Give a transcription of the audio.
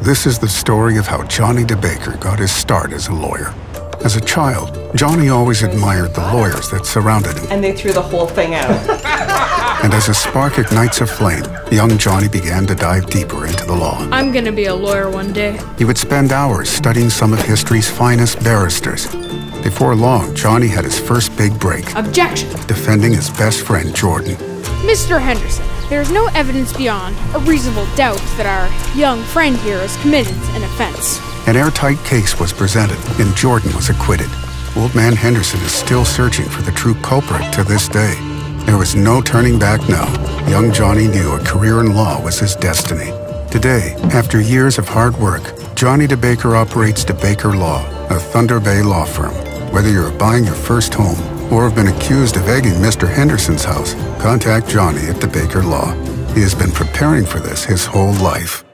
This is the story of how Johnny DeBaker got his start as a lawyer. As a child, Johnny always admired the lawyers that surrounded him. And they threw the whole thing out. And as a spark ignites a flame, young Johnny began to dive deeper into the law. I'm gonna be a lawyer one day. He would spend hours studying some of history's finest barristers. Before long, Johnny had his first big break. Objection! Defending his best friend, Jordan. Mr. Henderson, there is no evidence beyond a reasonable doubt that our young friend here has committed an offense. An airtight case was presented, and Jordan was acquitted. Old Man Henderson is still searching for the true culprit to this day. There was no turning back now. Young Johnny knew a career in law was his destiny. Today, after years of hard work, Johnny DeBaker operates DeBaker Law, a Thunder Bay law firm. Whether you're buying your first home or have been accused of egging Mr. Henderson's house, contact Johnny at DeBaker Law. He has been preparing for this his whole life.